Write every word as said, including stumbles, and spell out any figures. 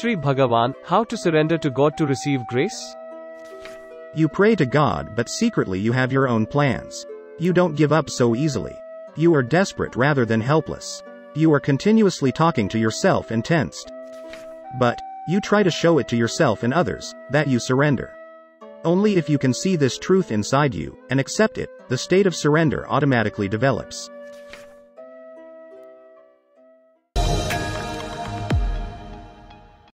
Shri Bhagavan, how to surrender to God to receive grace? You pray to God, but secretly you have your own plans. You don't give up so easily. You are desperate rather than helpless. You are continuously talking to yourself and tensed. But, you try to show it to yourself and others, that you surrender. Only if you can see this truth inside you, and accept it, the state of surrender automatically develops.